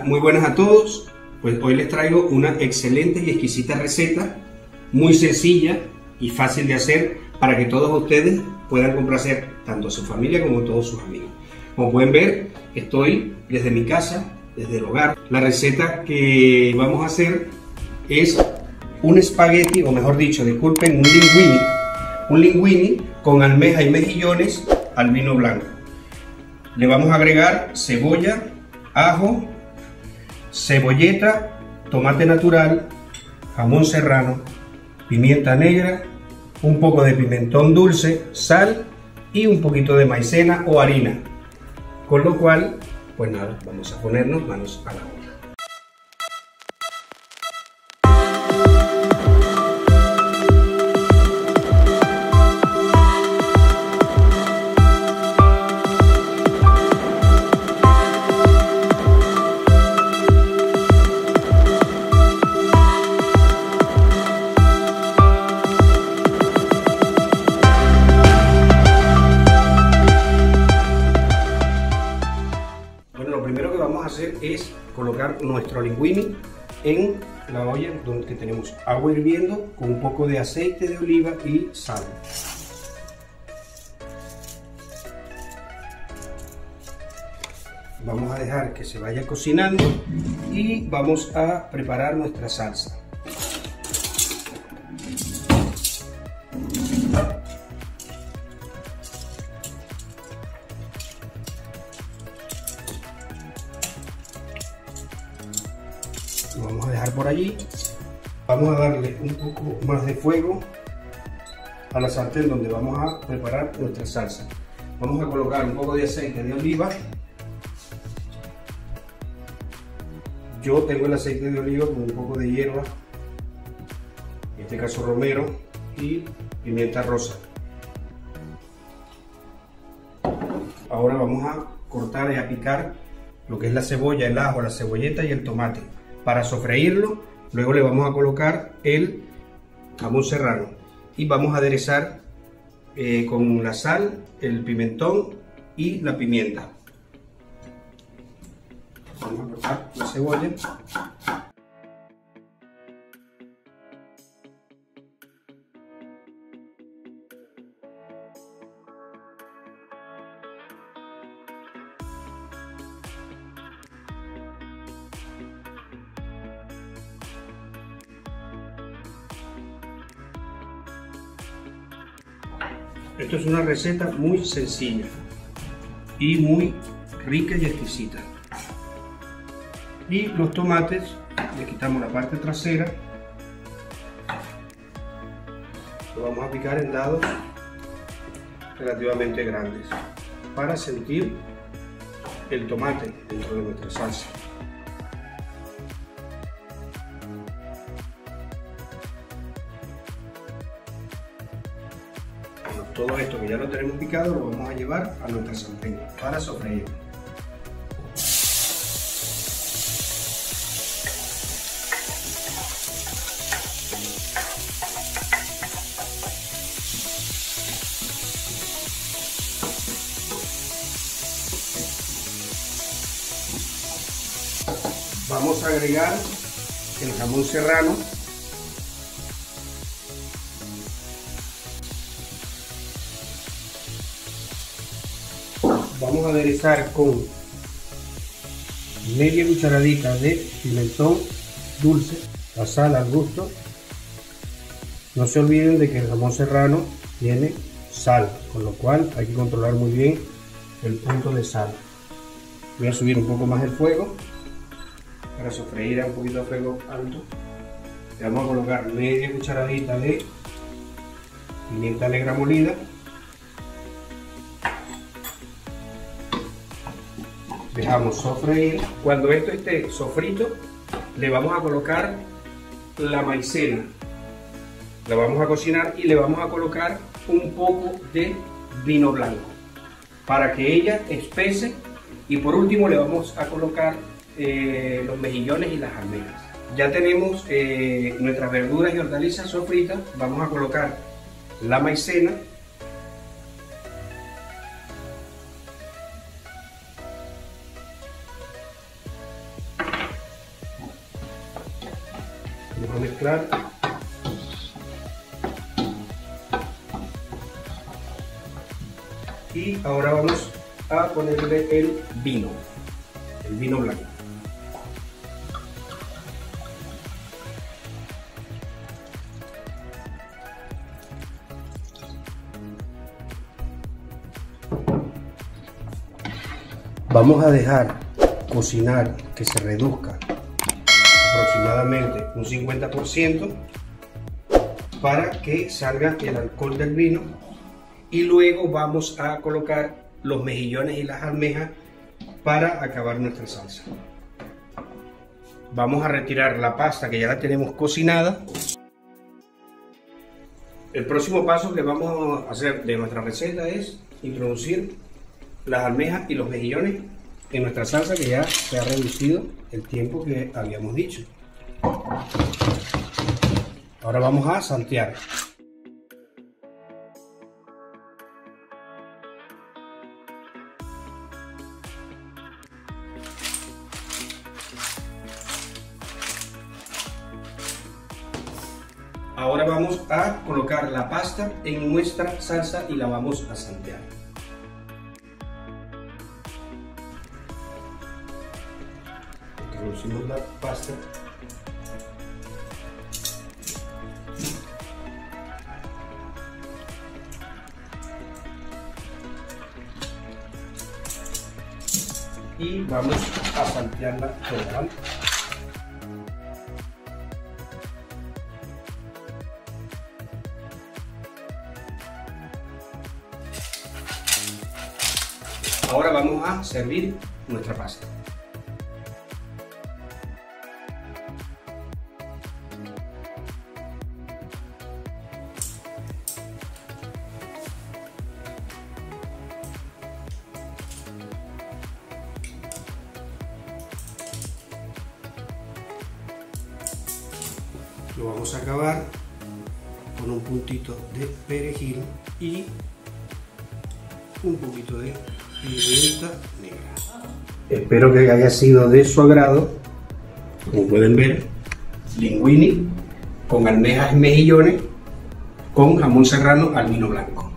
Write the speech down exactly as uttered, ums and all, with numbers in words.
muy buenas a todos. Pues hoy les traigo una excelente y exquisita receta, muy sencilla y fácil de hacer para que todos ustedes puedan complacer tanto a su familia como a todos sus amigos. Como pueden ver, estoy desde mi casa, desde el hogar. La receta que vamos a hacer es un espagueti, o mejor dicho, disculpen, un linguini, un linguini con almeja y mejillones al vino blanco. Le vamos a agregar cebolla, ajo, cebolleta, tomate natural, jamón serrano, pimienta negra, un poco de pimentón dulce, sal y un poquito de maicena o harina. Con lo cual, pues nada, vamos a ponernos manos a la obra. Bueno, lo primero que vamos a hacer es colocar nuestro linguini en la olla donde tenemos agua hirviendo con un poco de aceite de oliva y sal. Vamos a dejar que se vaya cocinando y vamos a preparar nuestra salsa. Lo vamos a dejar por allí. Vamos a darle un poco más de fuego a la sartén donde vamos a preparar nuestra salsa. Vamos a colocar un poco de aceite de oliva. Yo tengo el aceite de oliva con un poco de hierba, en este caso romero, y pimienta rosa. Ahora vamos a cortar y a picar lo que es la cebolla, el ajo, la cebolleta y el tomate. Para sofreírlo, luego le vamos a colocar el jamón serrano y vamos a aderezar eh, con la sal, el pimentón y la pimienta. Vamos a cortar la cebolla. Esto es una receta muy sencilla y muy rica y exquisita. Y los tomates, le quitamos la parte trasera, lo vamos a picar en dados relativamente grandes para sentir el tomate dentro de nuestra salsa. Todo esto que ya lo tenemos picado lo vamos a llevar a nuestra sartén para sofreír. Vamos a agregar el jamón serrano. Vamos a aderezar con media cucharadita de pimentón dulce, la sal al gusto. No se olviden de que el jamón serrano tiene sal, con lo cual hay que controlar muy bien el punto de sal. Voy a subir un poco más el fuego para sofreír a un poquito de fuego alto. Le vamos a colocar media cucharadita de pimienta negra molida. Dejamos sofreír. Cuando esto esté sofrito, le vamos a colocar la maicena. La vamos a cocinar y le vamos a colocar un poco de vino blanco para que ella espese. Y por último le vamos a colocar eh, los mejillones y las almejas. Ya tenemos eh, nuestras verduras y hortalizas sofritas. Vamos a colocar la maicena. mezclar. Y ahora vamos a ponerle el vino, el vino blanco. Vamos a dejar cocinar que se reduzca aproximadamente un cincuenta por ciento para que salga el alcohol del vino, y luego vamos a colocar los mejillones y las almejas para acabar nuestra salsa. Vamos a retirar la pasta que ya la tenemos cocinada. El próximo paso que vamos a hacer de nuestra receta es introducir las almejas y los mejillones en nuestra salsa, que ya se ha reducido el tiempo que habíamos dicho. Ahora vamos a saltear. Ahora vamos a colocar la pasta en nuestra salsa y la vamos a saltear. Introducimos la pasta. Y vamos a saltearla toda, ¿vale? Ahora vamos a servir nuestra pasta. Lo vamos a acabar con un puntito de perejil y un poquito de pimienta negra. Espero que haya sido de su agrado. Como pueden ver, linguini con almejas y mejillones con jamón serrano al vino blanco.